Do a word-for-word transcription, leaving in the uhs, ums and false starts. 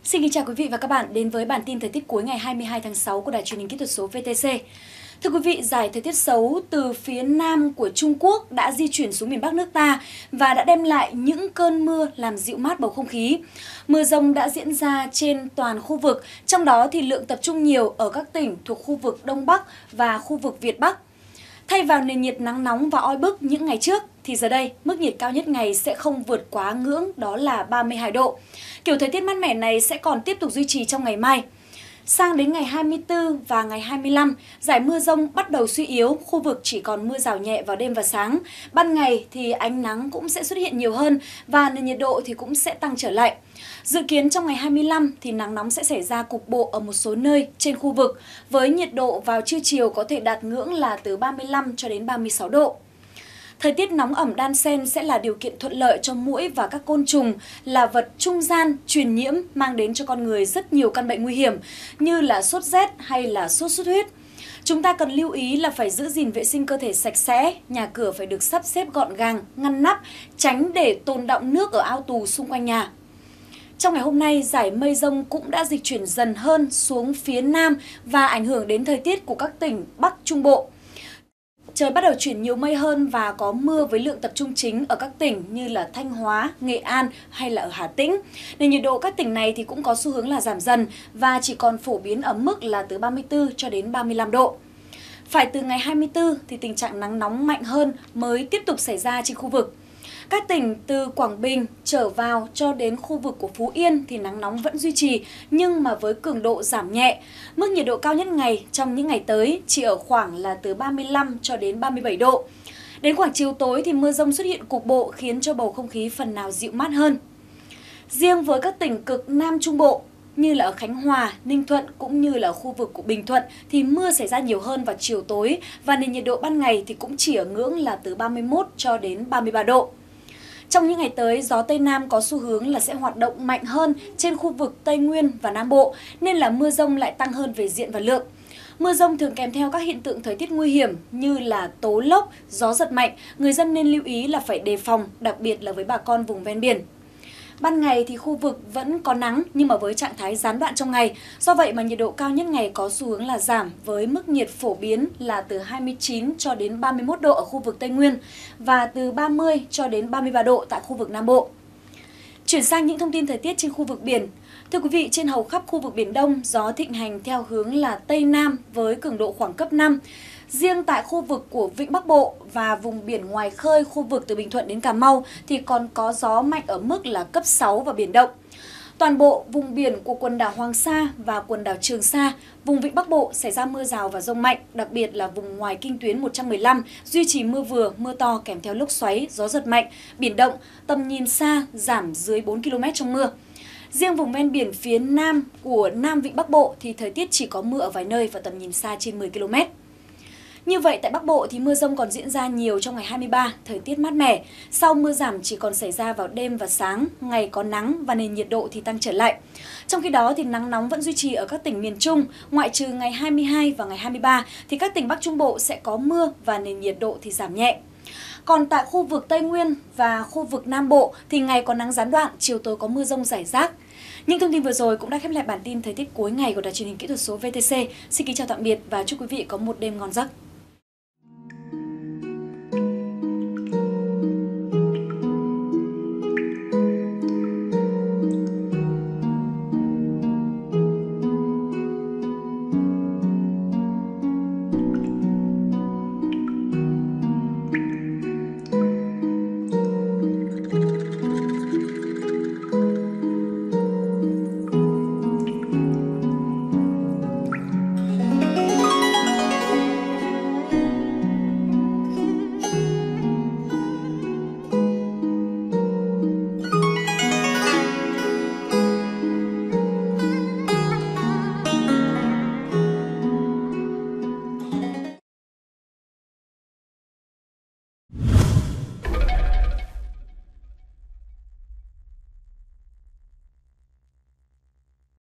Xin kính chào quý vị và các bạn đến với bản tin thời tiết cuối ngày hai mươi hai tháng sáu của Đài Truyền hình Kỹ thuật số vê tê xê. Thưa quý vị, giải thời tiết xấu từ phía nam của Trung Quốc đã di chuyển xuống miền Bắc nước ta và đã đem lại những cơn mưa làm dịu mát bầu không khí. Mưa dông đã diễn ra trên toàn khu vực, trong đó thì lượng tập trung nhiều ở các tỉnh thuộc khu vực Đông Bắc và khu vực Việt Bắc. Thay vào nền nhiệt nắng nóng và oi bức những ngày trước, thì giờ đây mức nhiệt cao nhất ngày sẽ không vượt quá ngưỡng đó là ba mươi hai độ. Kiểu thời tiết mát mẻ này sẽ còn tiếp tục duy trì trong ngày mai. Sang đến ngày hai mươi tư và ngày hai mươi lăm, giải mưa dông bắt đầu suy yếu, khu vực chỉ còn mưa rào nhẹ vào đêm và sáng. Ban ngày thì ánh nắng cũng sẽ xuất hiện nhiều hơn và nền nhiệt độ thì cũng sẽ tăng trở lại. Dự kiến trong ngày hai mươi lăm thì nắng nóng sẽ xảy ra cục bộ ở một số nơi trên khu vực, với nhiệt độ vào trưa chiều có thể đạt ngưỡng là từ ba mươi lăm cho đến ba mươi sáu độ. Thời tiết nóng ẩm đan xen sẽ là điều kiện thuận lợi cho muỗi và các côn trùng là vật trung gian truyền nhiễm mang đến cho con người rất nhiều căn bệnh nguy hiểm như là sốt rét hay là sốt xuất huyết. Chúng ta cần lưu ý là phải giữ gìn vệ sinh cơ thể sạch sẽ, nhà cửa phải được sắp xếp gọn gàng, ngăn nắp, tránh để tồn đọng nước ở ao tù xung quanh nhà. Trong ngày hôm nay, giải mây rông cũng đã dịch chuyển dần hơn xuống phía nam và ảnh hưởng đến thời tiết của các tỉnh Bắc Trung Bộ. Trời bắt đầu chuyển nhiều mây hơn và có mưa với lượng tập trung chính ở các tỉnh như là Thanh Hóa, Nghệ An hay là ở Hà Tĩnh. Nên nhiệt độ các tỉnh này thì cũng có xu hướng là giảm dần và chỉ còn phổ biến ở mức là từ ba mươi tư cho đến ba mươi lăm độ. Phải từ ngày hai mươi tư thì tình trạng nắng nóng mạnh hơn mới tiếp tục xảy ra trên khu vực. Các tỉnh từ Quảng Bình trở vào cho đến khu vực của Phú Yên thì nắng nóng vẫn duy trì nhưng mà với cường độ giảm nhẹ. Mức nhiệt độ cao nhất ngày trong những ngày tới chỉ ở khoảng là từ ba mươi lăm cho đến ba mươi bảy độ. Đến khoảng chiều tối thì mưa dông xuất hiện cục bộ khiến cho bầu không khí phần nào dịu mát hơn. Riêng với các tỉnh cực Nam Trung Bộ như là ở Khánh Hòa, Ninh Thuận cũng như là khu vực của Bình Thuận thì mưa xảy ra nhiều hơn vào chiều tối và nền nhiệt độ ban ngày thì cũng chỉ ở ngưỡng là từ ba mươi mốt cho đến ba mươi ba độ. Trong những ngày tới, gió Tây Nam có xu hướng là sẽ hoạt động mạnh hơn trên khu vực Tây Nguyên và Nam Bộ, nên là mưa dông lại tăng hơn về diện và lượng. Mưa dông thường kèm theo các hiện tượng thời tiết nguy hiểm như là tố lốc, gió giật mạnh, người dân nên lưu ý là phải đề phòng, đặc biệt là với bà con vùng ven biển. Ban ngày thì khu vực vẫn có nắng nhưng mà với trạng thái gián đoạn trong ngày. Do vậy mà nhiệt độ cao nhất ngày có xu hướng là giảm với mức nhiệt phổ biến là từ hai mươi chín cho đến ba mươi mốt độ ở khu vực Tây Nguyên và từ ba mươi cho đến ba mươi ba độ tại khu vực Nam Bộ. Chuyển sang những thông tin thời tiết trên khu vực biển. Thưa quý vị, trên hầu khắp khu vực Biển Đông, gió thịnh hành theo hướng là Tây Nam với cường độ khoảng cấp năm. Riêng tại khu vực của Vịnh Bắc Bộ và vùng biển ngoài khơi khu vực từ Bình Thuận đến Cà Mau thì còn có gió mạnh ở mức là cấp sáu và biển động. Toàn bộ vùng biển của quần đảo Hoàng Sa và quần đảo Trường Sa, vùng Vịnh Bắc Bộ xảy ra mưa rào và dông mạnh, đặc biệt là vùng ngoài kinh tuyến một trăm mười lăm, duy trì mưa vừa, mưa to kèm theo lốc xoáy, gió giật mạnh, biển động, tầm nhìn xa giảm dưới bốn ki lô mét trong mưa. Riêng vùng ven biển phía nam của Nam Vịnh Bắc Bộ thì thời tiết chỉ có mưa ở vài nơi và tầm nhìn xa trên mười ki lô mét. Như vậy tại Bắc Bộ thì mưa dông còn diễn ra nhiều trong ngày hai mươi ba, thời tiết mát mẻ. Sau mưa giảm chỉ còn xảy ra vào đêm và sáng, ngày có nắng và nền nhiệt độ thì tăng trở lại. Trong khi đó thì nắng nóng vẫn duy trì ở các tỉnh miền Trung, ngoại trừ ngày hai mươi hai và ngày hai mươi ba thì các tỉnh Bắc Trung Bộ sẽ có mưa và nền nhiệt độ thì giảm nhẹ. Còn tại khu vực Tây Nguyên và khu vực Nam Bộ thì ngày có nắng gián đoạn, chiều tối có mưa dông rải rác. Những thông tin vừa rồi cũng đã khép lại bản tin thời tiết cuối ngày của Đài Truyền hình Kỹ thuật số vê tê xê. Xin kính chào tạm biệt và chúc quý vị có một đêm ngon giấc.